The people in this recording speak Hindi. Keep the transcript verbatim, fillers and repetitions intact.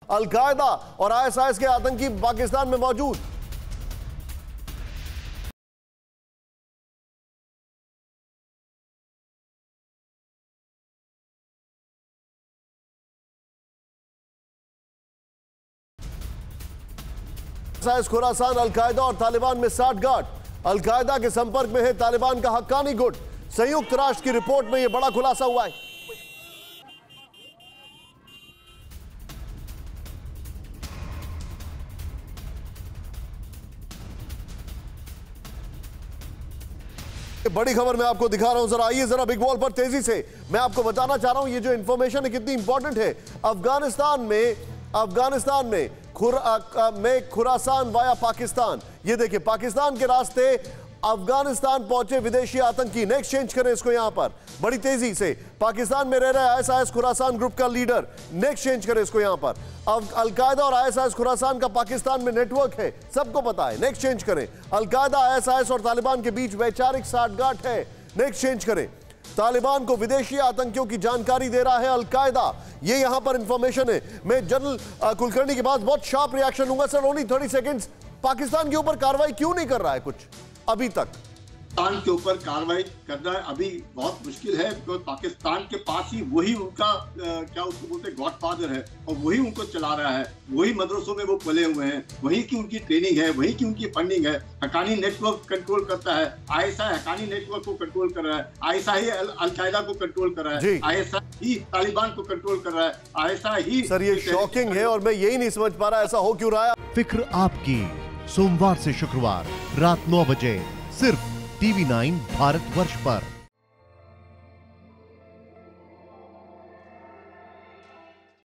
अल-कायदा और आईएसआईएस के आतंकी पाकिस्तान में मौजूद। खुरासान अल-कायदा और तालिबान में साठगांठ। अल-कायदा के संपर्क में है तालिबान का हक्कानी गुट। संयुक्त राष्ट्र की रिपोर्ट में यह बड़ा खुलासा हुआ है। बड़ी खबर मैं आपको दिखा रहा हूं, जरा आइए जरा बिग वॉल पर तेजी से। मैं आपको बताना चाह रहा हूं ये जो इंफॉर्मेशन है कितनी इंपॉर्टेंट है। अफगानिस्तान में अफगानिस्तान में खुरा में खुरासान वाया पाकिस्तान। ये देखिए पाकिस्तान के रास्ते अफगानिस्तान पहुंचे विदेशी आतंकी। नेक्स्ट चेंज करें इसको यहां पर बड़ी तेजी से। पाकिस्तान में रह रहे आईएसआईएस खुरासान ग्रुप का लीडर। नेक्स्ट चेंज करें इसको यहां पर। अल-कायदा और आईएसआईएस खुरासान का पाकिस्तान में नेटवर्क है, सबको पता है। नेक्स्ट चेंज करें। अल-कायदा आईएसआईएस और तालिबान के बीच वैचारिक साठगांठ है। नेक्स्ट चेंज करें। तालिबान को विदेशी आतंकियों की जानकारी दे रहा है अल-कायदा। ये यहां पर इंफॉर्मेशन है। मैं जनरल कुलकर्णी के पास बहुत शार्प रिएक्शन लूंगा। Sir only thirty seconds. Pakistan के ऊपर कार्रवाई क्यों नहीं कर रहा है कुछ अभी तक? पाकिस्तान के ऊपर कार्रवाई करना अभी बहुत मुश्किल है, क्योंकि पाकिस्तान के पास ही वही उनका आ, क्या उसको बोलते हैं गॉडफादर है, और वही उनको चला रहा है। वही मदरसों में वो पले हुए हैं, वही की उनकी ट्रेनिंग है, वही की उनकी फंडिंग है। हक्कानी नेटवर्क कंट्रोल करता है। आईएसआई हक्कानी नेटवर्क को कंट्रोल कर रहा है। आईएसआई अल-कायदा को कंट्रोल कर रहा है। आईएसआई ही तालिबान को कंट्रोल कर रहा है। आईएसआई ही। सर ये शॉकिंग है और मैं यही नहीं समझ पा रहा ऐसा हो क्यों रहा है। फिक्र आपकी, सोमवार से शुक्रवार रात नौ बजे सिर्फ टीवी नाइन भारतवर्ष पर।